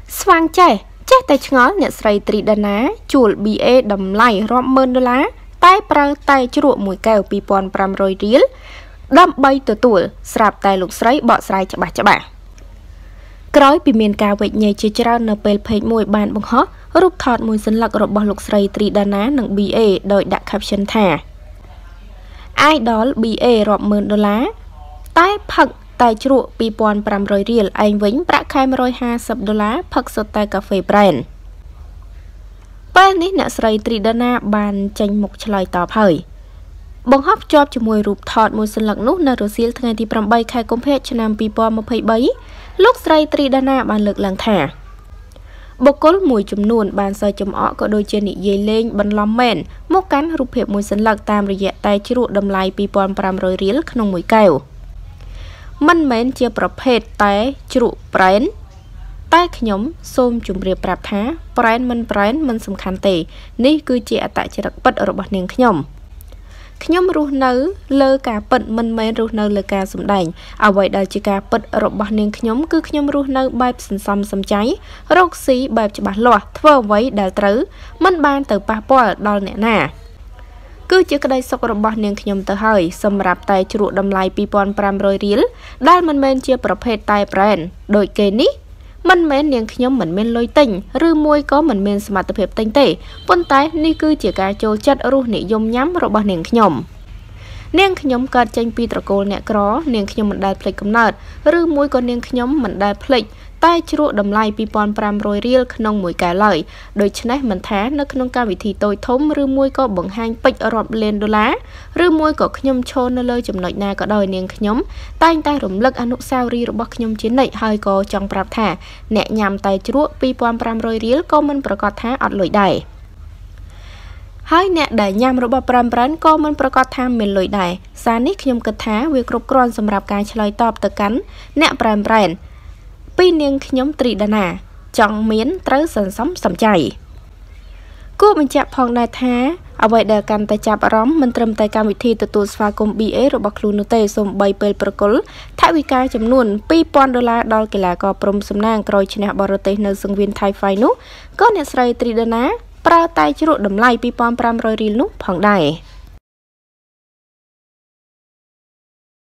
ស្វាងចេះតែឆ្ងល់អ្នកស្រីត្រីដាណាជួល BA តម្លៃរាប់ម៉ឺនដុល្លារតែប្រើតែជ្រក់មួយកែវ 2,500 រៀលដើម្បីទទួលស្រាប់តែលោកស្រីបកស្រាយច្បាស់ក្រោយពីមានការវេជ្ជញែកជាច្រើននៅពេលពេកមួយបានបង្ហោះរូបថតមួយសន្លឹករបស់លោកស្រីត្រីដាណានិង BA ដោយដាក់ caption ថា Idol BA រាប់ម៉ឺនដុល្លារតែផឹកតែជ្រក់ 2,500 រៀលឯងវិញប្រាក់ខែ 150 ដុល្លារផឹកសុទ្ធតែកាហ្វេ brand ពេលនេះអ្នកស្រីត្រីដាណាបានចេញមុខឆ្លើយតបហើយបង្ហោះភ្ជាប់ជាមួយរូបថតមួយសន្លឹកនោះនៅរសៀលថ្ងៃទី 8 ខែកុម្ភៈឆ្នាំ 2023 លោកស្រីត្រីដាណាបានលើកឡើងថាបុគ្គលមួយចំនួនបានសើចចំអកក៏ដូចជានិយាយលេងបន្លំមែនមកកាន់រូបភាពមួយសន្លឹកតាមរយៈតែជ្រក់តម្លៃ 2,500 រៀលក្នុងមួយកែវមិនមែនជាប្រភេទតែជ្រក់ប្រេនតែខ្ញុំសូមជម្រាបប្រាប់ថាប្រេនមិនសំខាន់ទេនេះគឺជាអត្តចរិតពិតរបស់នាងខ្ញុំរស់នៅលើការពិតមិនមែនរស់នៅលើការសម្ដែងអ្វីដែលជាការពិតរបស់នាងខ្ញុំគឺខ្ញុំរស់នៅបែបសន្សំសំចៃរកស៊ីបែបច្បាស់លាស់ធ្វើអ្វីដែលត្រូវមិនបានទៅប៉ះពាល់ដល់អ្នកណាគឺជាក្តីសុខរបស់នាងខ្ញុំទៅហើយសម្រាប់តែជ្រក់តម្លៃ 2,500 រៀលដែលមិនមែនជាប្រភេទតែ brand ដូចគេនេះមិនមែននាងខ្ញុំមិនមានលុយទិញឬមួយក៏មិនមានសមត្ថភាពទិញទេប៉ុន្តែនេះគឺជាការចូលចិត្តរសនិយមញ៉ាំរបស់នាងខ្ញុំកើតចេញពីត្រកូលអ្នកក្រនាងខ្ញុំមិនដែលភ្លេចកំណើតឬមួយក៏នាងខ្ញុំមិនដែលភ្លេចតែជ្រក់តម្លៃ 2,500 រៀលក្នុងមួយកែវឡើយដូច្នេះមិនថានៅក្នុងកម្មវិធីតូចធំឬមួយក៏បង្ហាញពេជ្ររាប់លានដុល្លារឬមួយក៏ខ្ញុំឈរនៅលើចំណុចណាក៏ដោយនាងខ្ញុំតែងតែរំលឹកអនុស្សាវរីយ៍របស់ខ្ញុំជានិច្ចហើយក៏ចង់ប្រាប់ថាអ្នកញ៉ាំតែជ្រក់ 2,500 រៀលក៏មិនប្រកាសថាអត់លុយដែរហើយអ្នកដែលញ៉ាំរបស់ប្រាំក៏មិនប្រកាសថាមានលុយដែរសារនេះខ្ញុំគិតថាវាគ្រប់គ្រាន់សម្រាប់ការឆ្លើយតបទៅកាន់អ្នកប្រាំពីនាងខ្ញុំត្រីដាណាចង់មានត្រូវសន្សំសំចៃគួរបញ្ជាក់ផងដែរថាអ្វីដែលកាន់តែចាប់អារម្មណ៍មិនត្រឹមតែកម្មវិធីទទួលស្វាគមន៍ BA របស់ខ្លួននោះទេសូម្បីពេលប្រគល់ថវិកាចំនួន 2,000 ដុល្លារដល់កីឡាករព្រំសំណាងក្រោយឈ្នះបរទេសនៅសង្វៀន Thai Fight នោះក៏អ្នកស្រីត្រីដាណាប្រើតែជ្រក់តម្លៃ 2,500 រៀលនោះផងដែរ